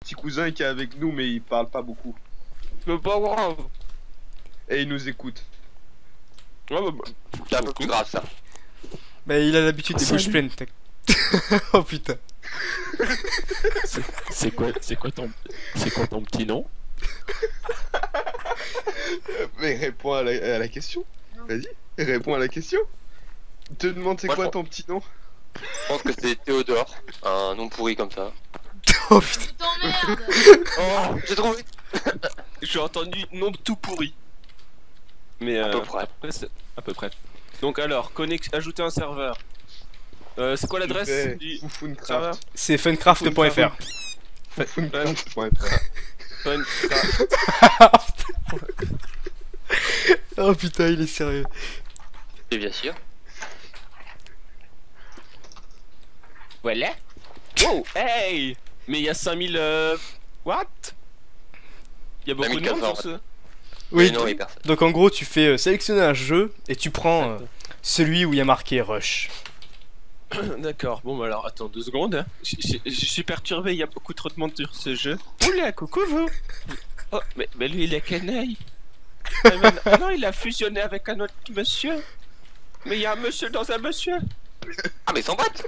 petit cousin qui est avec nous, mais il parle pas beaucoup. Mais pas grave. Et il nous écoute. Ouais, bah, C'est un peu plus grave ça. Bah il a l'habitude des bouches pleines. Oh putain. C'est quoi ton petit nom? Mais réponds à la question. Vas-y, réponds à la question. Te demande c'est Moi, quoi je ton petit nom? Je pense que c'est Théodore, un nom pourri comme ça. Oh putain. Tu t'emmerdes. Oh, j'ai trouvé. j'ai entendu nom tout pourri. Mais À peu près. après, à peu près. Donc alors, ajouter un serveur. C'est quoi l'adresse du serveur? Foufouncraft. C'est funcraft.fr. Foufouncraft.fr. Funcraft. Oh putain, il est sérieux. Et bien sûr. Voilà. Wow, hey. Mais il y a 5000 what? Il y a beaucoup de monde 5400, sur ce. Oui, non, il y a personne. donc en gros, tu fais sélectionner un jeu et tu prends celui où il y a marqué Rush. D'accord, bon bah alors attends 2 secondes. Hein. Je suis perturbé, il y a beaucoup trop de monde sur ce jeu. Oula, coucou vous. Oh, mais lui il est canaille. Ah non, il a fusionné avec un autre monsieur. Mais il y a un monsieur dans un monsieur. Ah mais sans boîte.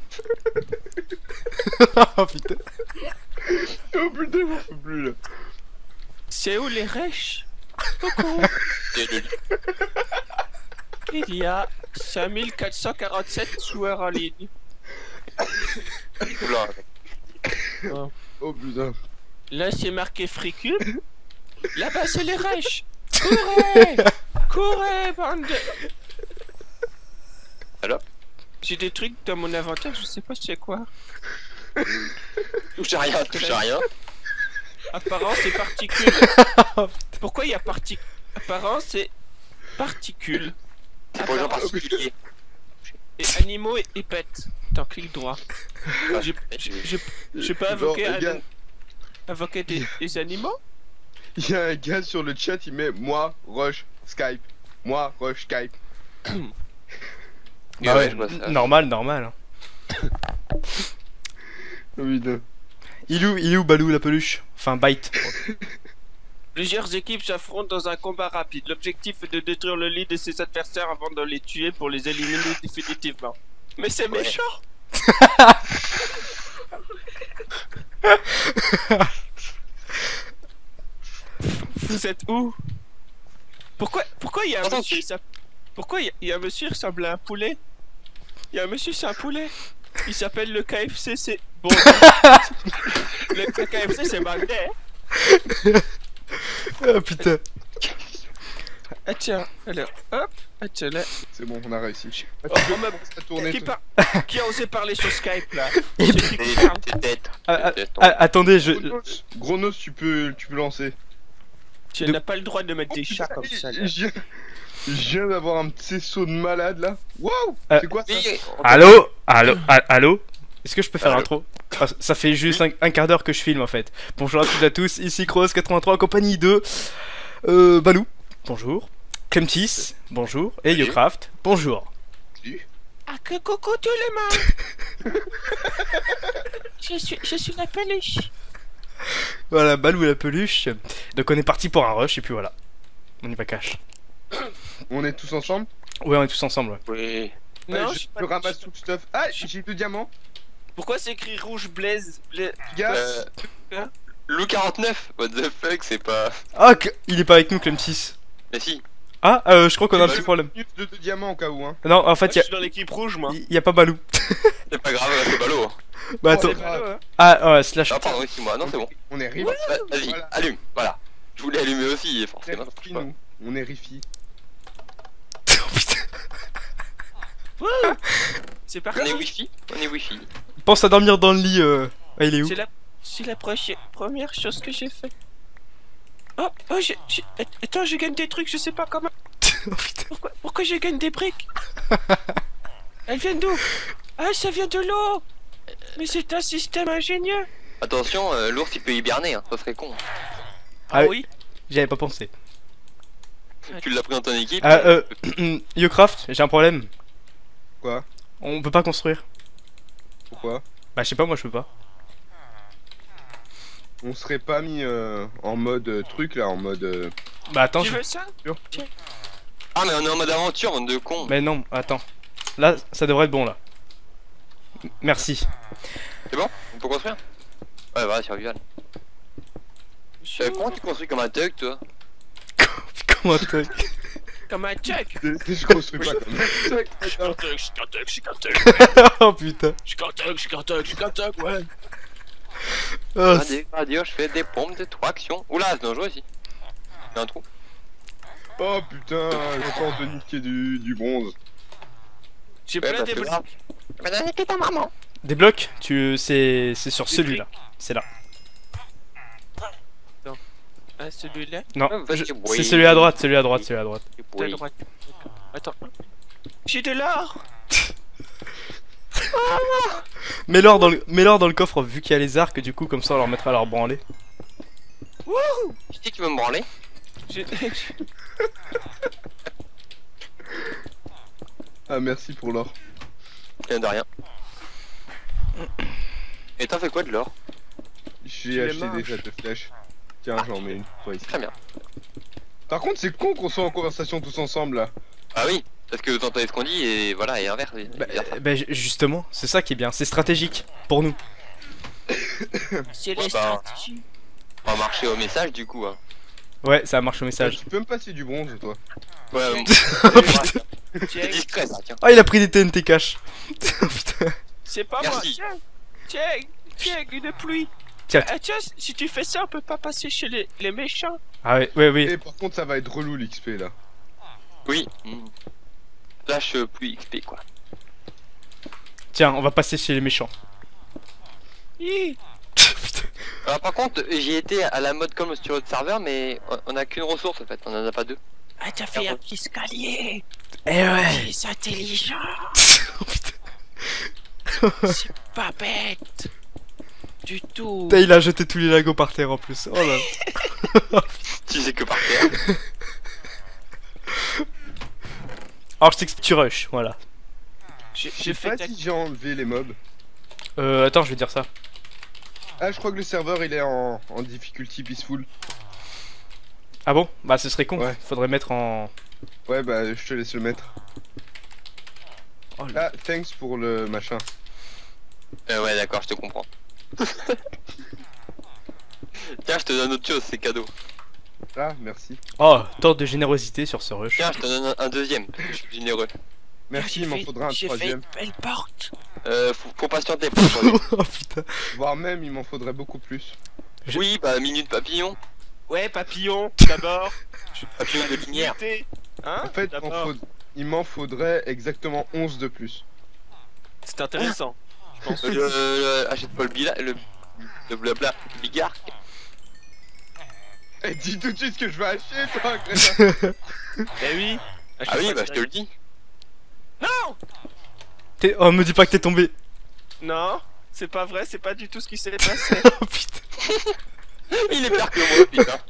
Oh putain. Oh putain, j'en peux plus là. C'est où les rêches? Coucou. Il y a 5447 joueurs en ligne. Oula. Oh putain. Là c'est marqué Freecube. Là-bas c'est les rêches. Courez. Courez, bande de... Alors? J'ai des trucs dans mon inventaire, je sais pas c'est quoi. Touche à rien, touche à rien. Apparence et particules. Pourquoi il y a apparence et particules? C'est pour les gens particuliers. Et animaux et pets. Attends, clic droit. J'ai pas invoqué, Genre, les gars, invoqué des animaux? il y a un gars sur le chat, il met moi, Rush, Skype. Moi, Rush, Skype. Bah Ouais, ouais, je vois ça. normal. Hein. Oh putain. Il est où Balou la peluche? Enfin, Bite. Plusieurs équipes s'affrontent dans un combat rapide. L'objectif est de détruire le lit de ses adversaires avant de les tuer pour les éliminer définitivement. Mais c'est Ouais. méchant! Vous êtes où? Pourquoi il y a un Attends, monsieur pourquoi il y a un monsieur qui ressemble à un poulet? Il y a un monsieur c'est un poulet. Il s'appelle le KFC, c'est bon. le KFC c'est Bagdad. Oh putain. Ah tiens, alors hop, ah tiens là. C'est bon, on a réussi. Oh, on m'a- Ça tourner. Qui a osé parler sur Skype là? Et- T'es tête. Attendez, Gronos, tu peux lancer. Tu n'as pas le droit de mettre des chats comme ça. Là. Je viens d'avoir un petit saut de malade là. Waouh! C'est quoi ça? Allô? Est-ce que je peux faire Allô. l'intro? Ah, ça fait juste un quart d'heure que je filme en fait. Bonjour à toutes et à tous, ici Cross83 en compagnie de Balou, bonjour. Clemtis, bonjour. Et Salut. Yocraft, bonjour. Ah que coucou tout le monde. je suis la peluche. Voilà, Balou et la peluche. Donc on est parti pour un rush et puis voilà. On y va cash. On est tous ensemble? Ouais, on est tous ensemble. Ouais. Oui. Non, je je peux ramasser tout le stuff. Ah, j'ai 2 diamants. Pourquoi c'est écrit rouge Blaze? Gars, Lou 49, what the fuck, c'est pas. Ah, il est pas avec nous, Clemtis. Mais si. Ah, je crois qu'on a un petit problème. minute de 2 diamants au cas où, hein. Non, en Je fait, suis dans l'équipe rouge moi. y a pas Balou. C'est pas grave, là, c'est ballot. Hein. Bah Oh, attends. c'est pas- Ah, ouais, slash. Ah, pardon, excuse-moi. Non, c'est bon. On est rifi. Vas-y, Voilà. allume. Voilà. Je voulais allumer aussi, forcément. ça marche pas. nous. On est rifi. Oh, putain. C'est On parti. est wifi. On est wifi. Pense à dormir dans le lit. Ah, il est où? C'est la première chose que j'ai fait. Oh, attends, je gagne des trucs, je sais pas comment. Oh putain. Pourquoi je gagne des briques? Elles viennent d'où? Ah, ça vient de l'eau. Mais c'est un système ingénieux. Attention, l'ours il peut hiberner, hein. Ça serait con. Ah oui. J'y avais pas pensé. Tu l'as pris dans ton équipe. Yocraft, j'ai un problème. Quoi? On peut pas construire. Pourquoi? Bah, je sais pas, moi je peux pas. on serait pas mis en mode truc là, en mode. Bah attends, Tu veux ça? Ah, mais on est en mode aventure, bande de cons. mais non, attends. Là, ça devrait être bon là. Merci. C'est bon? On peut construire? Ouais, voilà, survival. Comment tu construis comme un thug, toi? Comment t'as... Comme un check. Je construis pas comme ça. Je suis qu'un thug. Oh putain. Je suis qu'un thug, ouais. Oh, Radio, je fais des pompes de 3 actions. Oula, c'est dangereux ici. Il y a un trou. Oh putain, j'ai tente de niquer du bronze. J'ai Ouais, plein parce de que blocs. là- Mais non, niquer ta maman. des blocs, c'est sur celui-là. C'est là. Ah, celui-là. Non, Ouais, vas-y, je- oui. c'est celui à droite, celui à droite, celui à droite. T'as Oui. le droit. Attends. J'ai de l'or. Mets-leur dans le coffre vu qu'il y a les arcs, du coup, comme ça on leur mettra leur branlée. Qui veut me branler? J'ai- Ah merci pour l'or. De rien. Et t'as fait quoi de l'or? J'ai les acheté marches. déjà 2 flèches. Tiens, j'en mets une pour toi ici. Très bien. Par contre, c'est con qu'on soit en conversation tous ensemble là. Ah oui, parce que t'entendais ce qu'on dit et voilà, et inverse. Bah, justement, c'est ça qui est bien, c'est stratégique pour nous. C'est Ouais, les bah. stratégies. On va marcher au message du coup. Hein. Ouais, ça marche au message. Tu peux me passer du bronze toi? Ouais, Oh putain. c'est Check. discret ça, tiens. Ah, il a pris des TNT cash. Oh putain. C'est pas moi. Merci. Tiens, une pluie. Tiens. Ah, tiens, si tu fais ça, on peut pas passer chez les méchants. Ah ouais, ouais, oui. Et par contre, ça va être relou l'XP là. Oui. Flash plus XP quoi. Tiens, on va passer chez les méchants. Hi. Putain. Alors par contre, j'ai été à la mode comme sur l'autre serveur, mais on a qu'une ressource en fait, on en a pas deux. Ah, t'as fait un petit escalier. Eh ouais. C'est intelligent. Oh putain. C'est pas bête. Du tout. Putain, il a jeté tous les lagos par terre en plus. Oh là. Tu sais que par terre. Alors je t'explique, tu rush, voilà. J'ai Je sais fait pas ta... si j'ai enlevé les mobs. Attends, je vais dire ça. Ah, je crois que le serveur il est en difficulty peaceful. Ah bon? Bah ce serait con. Ouais. Faudrait mettre en... Ouais, bah je te laisse le mettre. Oh, là. Ah, thanks pour le machin. Ouais d'accord, je te comprends. Tiens, je te donne autre chose, c'est cadeau. Ah, merci. Oh, tant de générosité sur ce rush. Tiens, je te donne un deuxième, je suis généreux. Merci, il m'en faudra un J'ai fait troisième. une belle porte. Faut patienter pour le Oh putain. Voire même, il m'en faudrait beaucoup plus. Oui, bah minute papillon. Ouais, papillon, d'abord. Papillon de lumière. Hein? En fait, D'abord. il m'en faudrait exactement 11 de plus. C'est intéressant. Je pense. Achète pas le blabla bigard. Eh, dis tout de suite ce que je vais acheter, toi, crétin. Eh oui. Ah oui, bah je te le dis. Non. Oh, me dis pas que t'es tombé. Non, c'est pas vrai, c'est pas du tout ce qui s'est passé. Oh putain. Il est pire que moi, putain.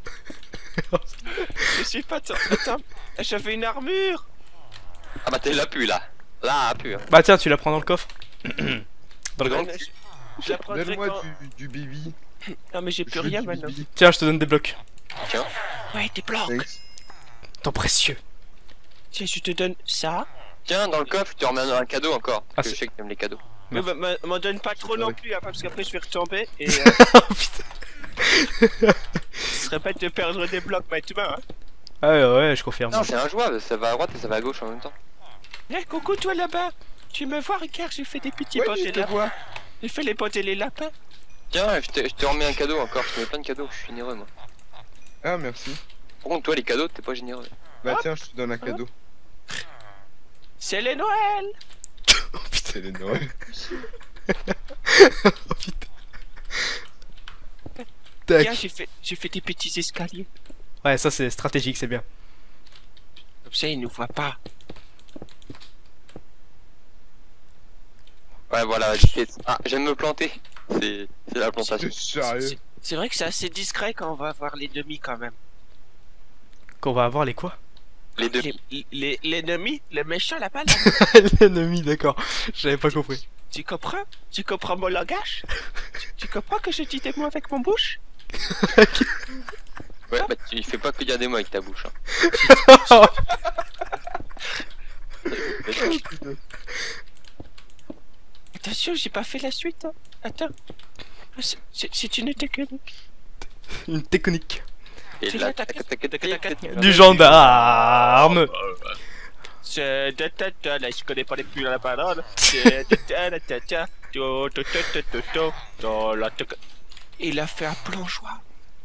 Je suis pas... Attends, j'avais une armure. Ah bah t'es là plus là. Là, plus. Hein. Bah tiens, tu la prends dans le coffre. Dans le Donc, coffre. Je la prendrai Donne-moi quand... du bibi. Non mais j'ai plus Je veux rien du maintenant. bibi. Tiens, je te donne des blocs. Ouais, des blocs. Thanks. Temps précieux. Tiens, je te donne ça. Tiens, dans le coffre, tu remets un cadeau encore. Ah, Parce que c'est- je sais que t'aimes les cadeaux. Mais m'en donne pas trop non plus, hein, parce qu'après je vais retomber et Oh putain. ce serait bête de perdre des blocs maintenant. Hein. Ah ouais, ouais, je confirme. Non, c'est injouable, ça va à droite et ça va à gauche en même temps. Eh, coucou toi là-bas. Tu me vois, regarde, j'ai fait des petits Ouais, potes je et te lapins. vois. J'ai fait les potes et les lapins. Tiens, je te remets un cadeau encore, je te mets plein de cadeaux, je suis généreux moi. Ah, merci. Par contre, toi, les cadeaux, t'es pas généreux. Bah tiens, je te donne un cadeau. C'est les Noël. Oh putain. C'est les Noël. Oh putain. Tac. Tiens, j'ai fait des petits escaliers. Ouais, ça c'est stratégique, c'est bien. Comme ça, ils nous voient pas. Ouais, voilà, vas-y. Ah, j'aime me planter. C'est la plantation. T'es sérieux? C'est vrai que c'est assez discret quand on va voir les demi quand même. Qu'on va avoir les quoi? Les deux. L'ennemi, le méchant là-bas là. L'ennemi, d'accord. J'avais pas compris. Tu comprends? Tu comprends mon langage? Tu comprends que je dis des mots avec mon bouche? Ouais, bah tu fais pas que dire des mots avec ta bouche. Hein. Attention, j'ai pas fait la suite. Hein. Attends. C'est une technique. Une technique. Et C'est là, la tac- Du gendarme. C'est là, je connais pas les plus la parole. Il a fait un plongeoir.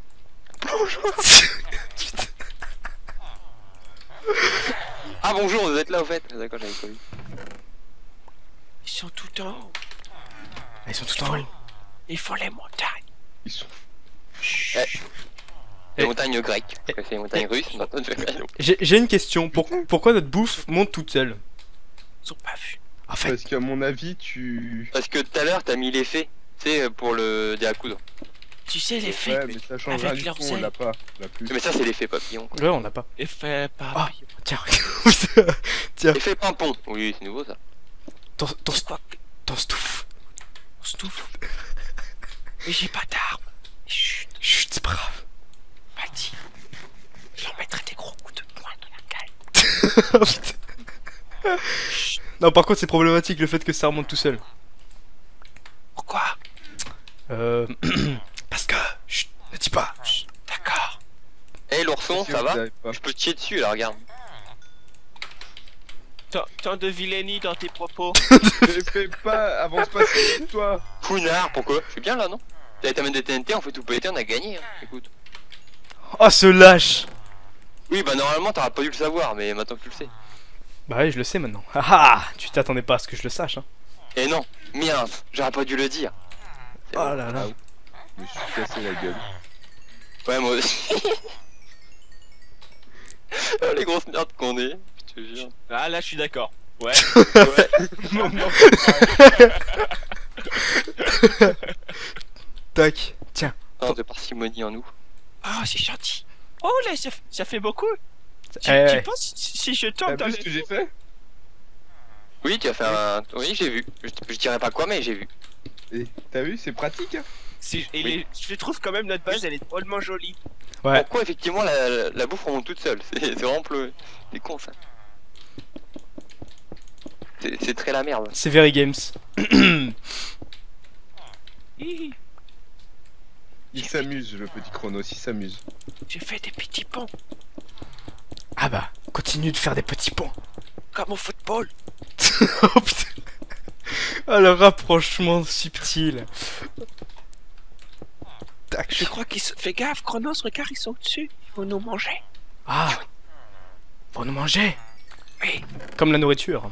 Ah bonjour, vous êtes là au fait. D'accord, j'avais pas vu. Ils sont tout en haut. Ils sont tout en haut. Ils font les montagnes. Ils sont. Les montagnes grecques. Parce que c'est les montagnes russes. Maintenant, je vais J'ai une question. Pourquoi notre bouffe monte toute seule? Ils ont pas vu. En fait, Parce qu'à mon avis, tu. Parce que tout à l'heure, t'as mis l'effet. Tu sais, pour le dé à coudre. Tu sais l'effet. Ouais, mais ça change rien avec du leurs tout, on l'a ailes. pas. On l'a plus. Mais ça, c'est l'effet papillon. Quoi. ouais, on n'a pas. Effet par. Ah. Tiens, Effet pimpon. Oui, c'est nouveau ça. ton C'est quoi? stouff. On se touffe. Mais j'ai pas d'armes. Chut, Chut, c'est pas grave. pas dit. Je leur mettrai des gros coups de poing dans la gueule. Non, par contre, c'est problématique le fait que ça remonte tout seul. Pourquoi? Parce que. Chut, ne dis pas. D'accord. Eh l'ourson, Si ça vous va? avez pas. Je peux te chier dessus là, regarde. Tant de vilainie dans tes propos. Fais pas, avance pas si vite, toi. Founard, pourquoi? Je suis bien là, non? T'as t'amènes des TNT, on fait tout péter, on a gagné. Hein. Écoute. Oh, ce lâche. Oui, bah normalement, t'aurais pas dû le savoir, mais maintenant que tu le sais. Bah oui, je le sais maintenant. Ah, tu t'attendais pas à ce que je le sache, hein. Eh non, merde, j'aurais pas dû le dire. C'est Oh bon. là là. Je me suis cassé la gueule. Ouais, moi aussi. Oh, les grosses merdes qu'on est, je te jure. Ah là, je suis d'accord. Ouais. Non, non. Tac. Tiens. Tant de parcimonie en nous. Ah, c'est gentil. Oh là, ça fait beaucoup. Tu Eh, penses si je T'as tombe dans vu le... ce que j'ai fait? Oui, tu as fait un. Oui, j'ai vu. Je dirais pas quoi, mais j'ai vu. Et t'as vu, c'est pratique, hein. Je trouve quand même notre base, elle est drôlement jolie. ouais. Pourquoi effectivement la bouffe remonte toute seule? C'est vraiment pleu. C'est con ça. C'est très la merde. C'est Very Games. Hi, Il s'amuse, le petit Chronos, il s'amuse. j'ai fait des petits ponts, Ah bah, continue de faire des petits ponts. comme au football. Oh putain. Ah, le rapprochement subtil. Tac. Je crois qu'ils se... Fais gaffe, Chronos, regarde, ils sont au-dessus. Ils vont nous manger. Ah. Pour nous manger. Oui. Comme la nourriture.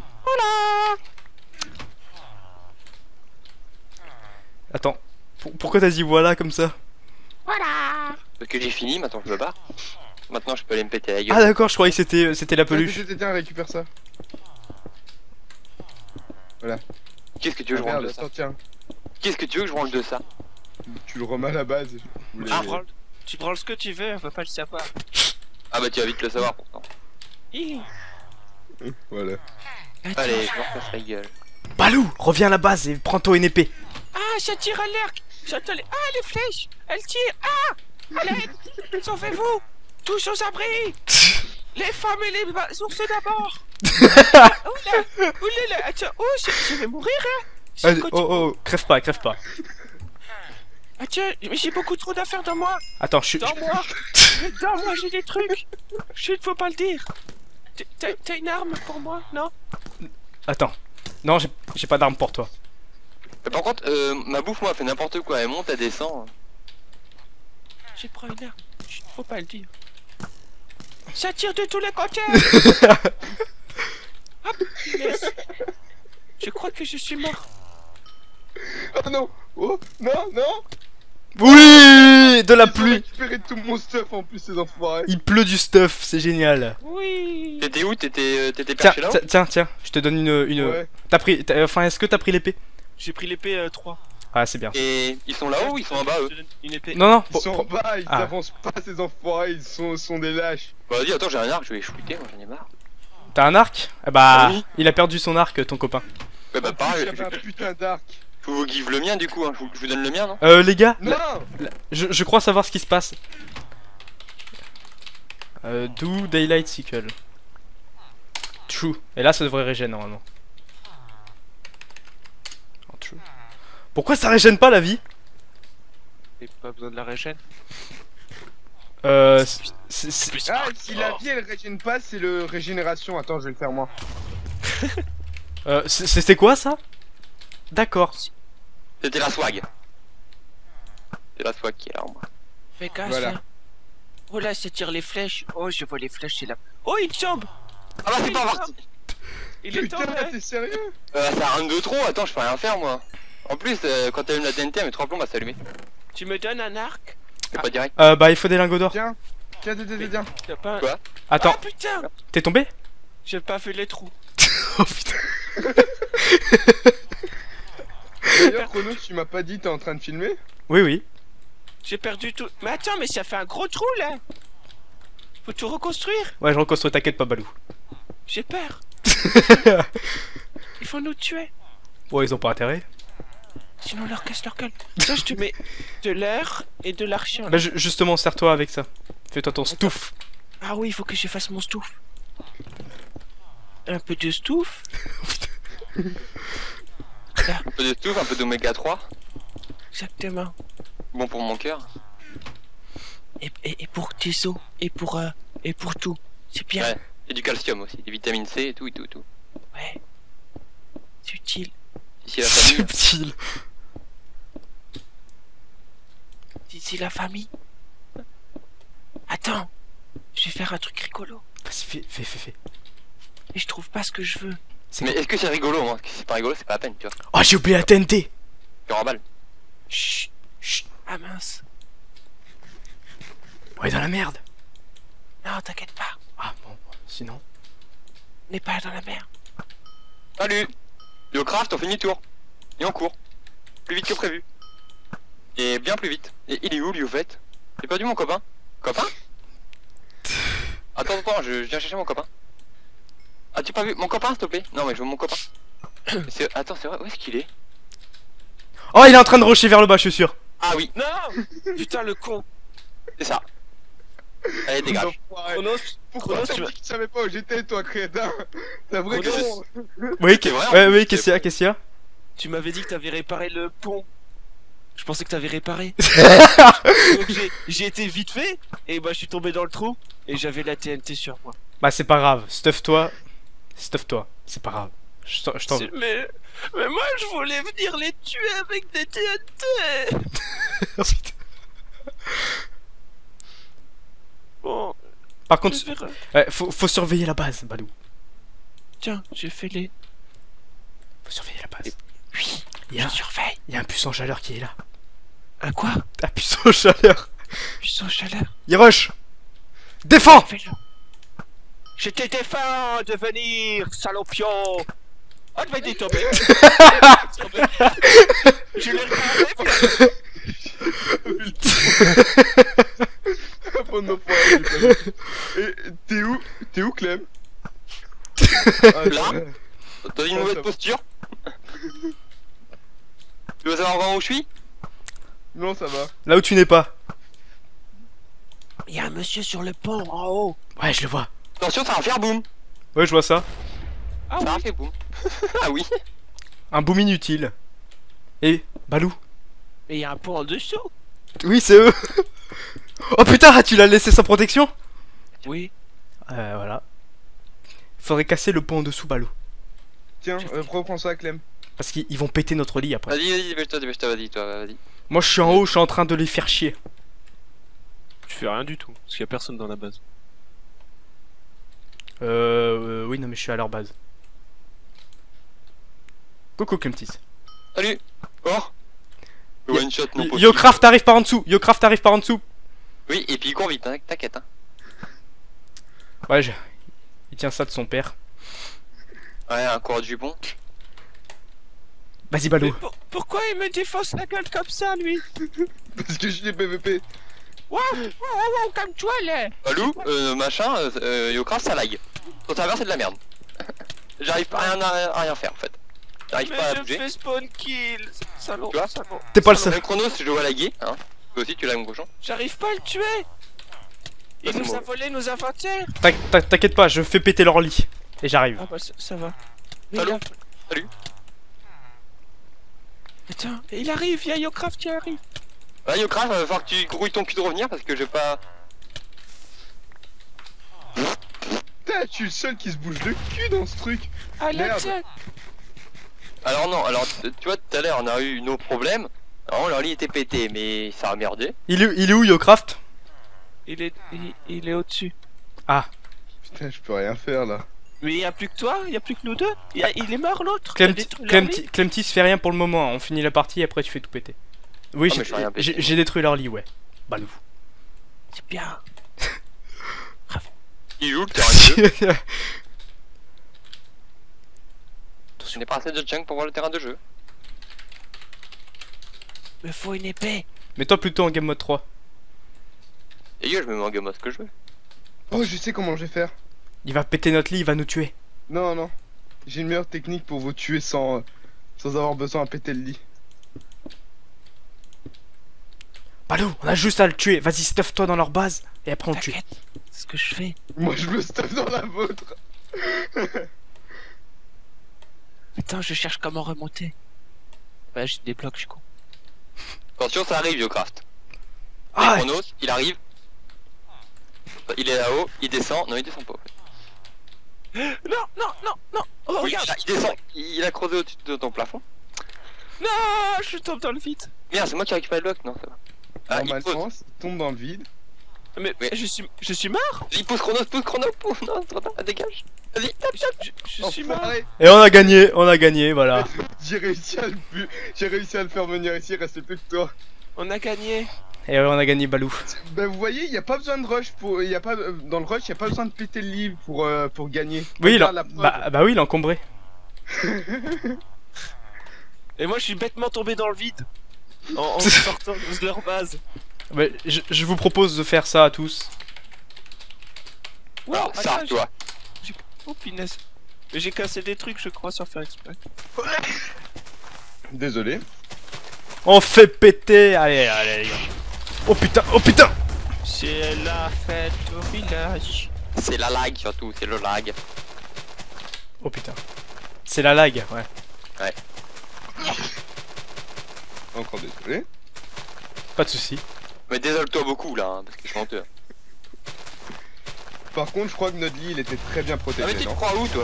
Attends. Pourquoi t'as dit voilà comme ça? Parce que j'ai fini, maintenant je me barre. Maintenant je peux aller me péter la gueule. Ah d'accord, je croyais que c'était la peluche. Tiens, récupère ça. Qu'est-ce que tu veux que je Ah, range merde, de ça? attends, tiens. Qu'est-ce que tu veux que je range de ça? Tu le remets à la base. Je voulais- Tu branles ce que tu veux, on va pas le savoir. Ah bah tu vas vite le savoir pourtant. Hi. Voilà. Attends. Allez, je me repasse la gueule. Balou, reviens à la base et prends-toi une épée. Ah, ça tire à l'air. J'entends les... Ah, les flèches. Elles tirent. Ah, allez, sauvez-vous. Tous aux abris. Les femmes et les ours d'abord. Oula, oula, attends, oh, je vais mourir, hein. C'est Allez, côté- oh oh, crève pas, crève pas. Ah tiens, mais j'ai beaucoup trop d'affaires dans moi. Attends, je suis. Dans moi. Dans moi, j'ai des trucs. Chut, faut pas le dire. T'as une arme pour moi, non? Attends. Non, j'ai pas d'arme pour toi. Mais par contre, ma bouffe moi elle fait n'importe quoi, elle monte, elle descend. J'ai pris une arme. Chut, faut pas le dire. Ça tire de tous les côtés. Hop, laisse. Je crois que je suis mort. Oh non. Oh non, non. Oui, de la Ils ont pluie. récupéré tout mon stuff en plus, ces enfoirés. Il pleut du stuff, c'est génial. Oui. T'étais où? T'étais Tiens, perché là-haut? tiens, je te donne une. Ouais. Enfin, est-ce que t'as pris l'épée? J'ai pris l'épée 3. Ah, c'est bien. Et ils sont là-haut ou ils sont en bas eux? Je te donne une épée. Non, non. Ils sont en bas, ils Ah. avancent pas, ces enfoirés, ils sont des lâches. Bah vas-y, attends, j'ai un arc, je vais les shooter, moi j'en ai marre. T'as un arc? Ah bah, Oui. il a perdu son arc, ton copain. Ouais, bah pareil, J'avais un putain d'arc. faut vous give le mien du coup, hein. Je vous donne le mien, non? Les gars, Non. je crois savoir ce qui se passe. Do Daylight Cycle. True. Et là, ça devrait régénérer normalement. Oh, true. Pourquoi ça régène pas la vie? J'ai pas besoin de la régène. C'est- Ah, si la vie elle régène pas, c'est le régénération. Attends, je vais le faire moi. C'était quoi ça? D'accord. C'était la swag. C'est la swag qui est là, moi. Fais gaffe, Voilà. là. Oh là, ça tire les flèches. Oh, je vois les flèches, c'est là. Oh, il tombe. Ah bah c'est pas parti. Il est tombé. Putain, t'es sérieux? C'est un de trop, attends, je peux rien faire moi. En plus, quand t'allumes la TNT, elle met 3 plombs à s'allumer. Tu me donnes un arc? C'est pas direct. Bah il faut des lingots d'or. Tiens, tiens. T'as pas un... Quoi? Attends, Ah putain! t'es tombé? J'ai pas fait les trous. Oh putain. D'ailleurs, Chronos, tu m'as pas dit t'es en train de filmer? Oui, oui. J'ai perdu tout. Mais attends, mais ça fait un gros trou là! Faut tout reconstruire? Ouais, je reconstruis, t'inquiète pas, Balou. J'ai peur. Il faut nous tuer. Bon, ils ont pas intérêt. Sinon on leur casse leur gueule. Ça, je te mets de l'air et de l'argent. Bah, justement, sers-toi avec ça. Fais-toi ton stouff. Ah oui, il faut que je fasse mon stouff. Un peu de stouff. Un peu de stuff, un peu d'oméga 3. Exactement. Bon pour mon cœur. Et pour tes os. Et pour tout. C'est bien. Ouais. Et du calcium aussi, des vitamines C et tout et tout et tout. Ouais. C'est utile. Ici la famille. Subtil. C'est la famille. Attends. Je vais faire un truc rigolo. Vas-y, fais. Mais je trouve pas ce que je veux. Mais est-ce que c'est rigolo moi? Si c'est pas rigolo, c'est pas la peine, tu vois. Oh, j'ai oublié la TNT. Tu remballes. Chut. Chut. Ah mince. On est dans la merde. Non, t'inquiète pas. Ah bon, sinon. On n'est pas dans la mer. Salut! Biocraft, on fait demi-tour. Et on court. Plus vite que prévu. Et bien plus vite. Et il est où lui au fait? J'ai perdu mon copain. Copain? Attends, je viens chercher mon copain. As-tu pas vu mon copain s'il te plaît? Non mais je veux mon copain. Attends, c'est vrai, où est-ce qu'il est? Oh, il est en train de rusher vers le bas, je suis sûr. Ah oui, Non. Putain, le con. c'est ça. Allez, dégage. Chronos. Pourquoi Chronos, t'as tu dit que tu savais pas où j'étais, toi, crétin? T'as vrai Chronos. con. Oui, C'est vrai, ouais, en oui, plus, qu'est-ce qu'il y a? Tu m'avais dit que t'avais réparé le pont. Je pensais que t'avais réparé. Donc j'ai été vite fait et bah je suis tombé dans le trou et j'avais la TNT sur moi. Bah, c'est pas grave. Stuff-toi. C'est pas grave. Je t'en veux. Mais moi je voulais venir les tuer avec des TNT. Oh, putain. Bon, Par contre, je verrai. faut surveiller la base, Balou. Tiens, j'ai fait les... Faut surveiller la base. Oui, Il y a, je surveille. il y a un puissant chaleur qui est là. Un quoi? Un puissant chaleur. Puissant chaleur. Il rush. Défends. Fais-le. Je te défends de venir, salopion. Oh, tu vas y tomber. Je l'ai regardé. Bon, non, pas, j'ai pas vu. Et t'es où, Clem? Là. Dans une mauvaise ça va. posture. Tu veux savoir vraiment où je suis? Non, ça va. Là où tu n'es pas. Il y a un monsieur sur le pont en haut. Ouais, je le vois. Attention, ça va faire boum. Ouais, je vois ça. Ah Ça oui. a fait boum. Ah oui. Un boom inutile. Et Balou. Mais il y a un pont en dessous. Oui, c'est eux. Oh putain, tu l'as laissé sans protection? Oui. Voilà. Faudrait casser le pont en dessous, Balou. Tiens, reprends ça, Clem. Parce qu'ils vont péter notre lit après. Vas-y, dépêche-toi, vas-y, toi, vas-y. Moi, je suis en haut, je suis en train de les faire chier. Tu fais rien du tout, parce qu'il y a personne dans la base. Oui, non, mais je suis à leur base. Coucou, Clemtis. Salut. Oh. One shot, non possible. Yocraft arrive par en dessous. Yocraft arrive par en dessous. Oui, et puis il court vite, hein, t'inquiète. Hein. Ouais, il tient ça de son père. Ouais, un coureur de jupon. Vas-y, Balou. Pourquoi il me défonce la gueule comme ça, lui? Parce que je suis PVP. Wow, comme toi, là. Balou, machin, Yocraft, ça lag. Ton serveur, c'est de la merde. J'arrive pas à rien faire en fait. J'arrive Mais pas à je bouger. fais spawn kill. Salaud, Tu vois salaud. T'es pas le Salaud. seul. Même Chronos, je dois laguer, hein. Toi aussi, tu lagues mon cochon. J'arrive pas à le tuer. Il c'est nous a moi. volé nos inventaires. T'inquiète pas, je fais péter leur lit. Et j'arrive. Ah bah ça va. Mais Salut. il a- Salut. Attends, il arrive, y'a Yocraft qui arrive. Bah, Yocraft, va falloir que tu grouilles ton cul de revenir parce que je vais pas. Putain, je suis le seul qui se bouge le cul dans ce truc. Ah là, Merde. tiens. Alors, non, alors, tu vois, tout à l'heure, on a eu nos problèmes. Alors, leur lit était pété, mais ça a merdé. Il est où, Yocraft? Il est au-dessus. Putain, je peux rien faire là. Mais y'a plus que toi, y'a plus que nous deux. Il est mort l'autre. Clemtis fait rien pour le moment. On finit la partie et après tu fais tout péter. Oui, Ah, mais je fais rien péter. j'ai détruit leur lit, ouais. Balou. C'est bien. Il joue le terrain de jeu. Attention. On n'est pas assez de junk pour voir le terrain de jeu. Me faut une épée. Mets-toi plutôt en game mode 3. Et yo, je me mets en gamma ce que je veux. Oh, je sais comment je vais faire. Il va péter notre lit, il va nous tuer. Non, non. J'ai une meilleure technique pour vous tuer sans avoir besoin de péter le lit. Balou, on a juste à le tuer. Vas-y, stuff-toi dans leur base et après on le tue. T'inquiète, c'est ce que je fais. Moi, je me stuff dans la vôtre. Attends, je cherche comment remonter. Ouais, j'ai des blocs, je suis con. Attention, ça arrive, Yocraft. Ah, Chronos, il arrive. Il est là-haut, il descend. Non, il descend pas. Non, non, non, non. Oh, Oui, regarde. il descend. Il a creusé au-dessus de ton plafond. Non, je tombe dans le vide. Merde, c'est moi qui récupère le bloc. Non, ça va. Ah, il pose. Normalement, il tombe dans le vide. Mais Oui. je suis mort. Il pousse Chronos, pousse. Non, c'est trop tard, dégage. Vas-y, tape, tape. Je suis mort. Enfoiré. et on a gagné, voilà. J'ai réussi à le faire venir ici, il restait plus que toi. On a gagné. Et ouais, on a gagné Balou. Ben vous voyez, il y a pas besoin de rush pour y a pas dans le rush, il y a pas besoin de péter le livre pour gagner. Oui, Regarde la preuve. bah oui, il est encombré. Et moi, je suis bêtement tombé dans le vide. En sortant de leur base. Bah, je vous propose de faire ça à tous. Wow, Alors, ça, attends, tu vois. Oh punaise. Mais j'ai cassé des trucs, je crois, sans faire exprès. Désolé. On fait péter. Allez, les gars. Oh putain. C'est la fête au village. C'est la lag surtout, c'est le lag. Oh putain. C'est la lag, ouais. Encore désolé. Pas de soucis. Mais désole-toi beaucoup là, hein, parce que je suis honteux. Par contre, je crois que notre lit il était très bien Ah, mais protégé, tu te non? crois où toi?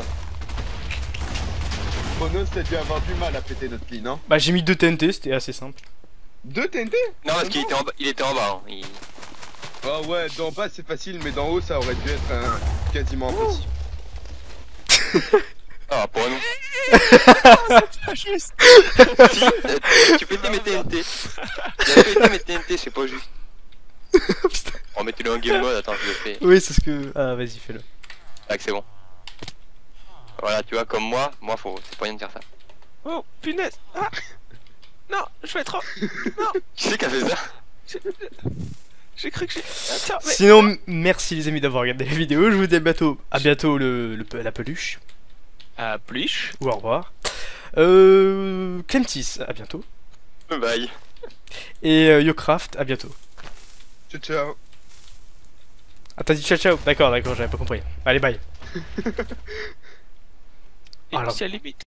Chronos, t'as dû avoir du mal à péter notre lit, non? Bah j'ai mis 2 TNT, c'était assez simple. 2 TNT? Non, parce qu'il était en bas, il était en bas. Hein. Ah ouais, d'en bas c'est facile, mais d'en haut ça aurait dû être quasiment impossible. Ah, pour nous. Ah, juste. Si, tu pétais mes TNT. Il a pété mes TNT, c'est pas juste. Oh, mettez-le en game mode, attends, je le fais. Oui, c'est ce que. Ah, vas-y, fais-le. Ah, que c'est bon. Voilà, tu vois, comme moi, faut. C'est pas rien de dire ça. Oh punaise. Ah. Non, je vais trop. Qui c'est qui a fait ça? J'ai cru que j'ai. Attends, mais. Sinon, merci les amis d'avoir regardé la vidéo. Je vous dis à bientôt la peluche. À plus. Ou au revoir. Clemtis, à bientôt. Bye. Et Yocraft, à bientôt. Ciao ciao. Ah, t'as dit ciao ciao. D'accord, j'avais pas compris. Allez, bye. Et Alors. puis à la limite.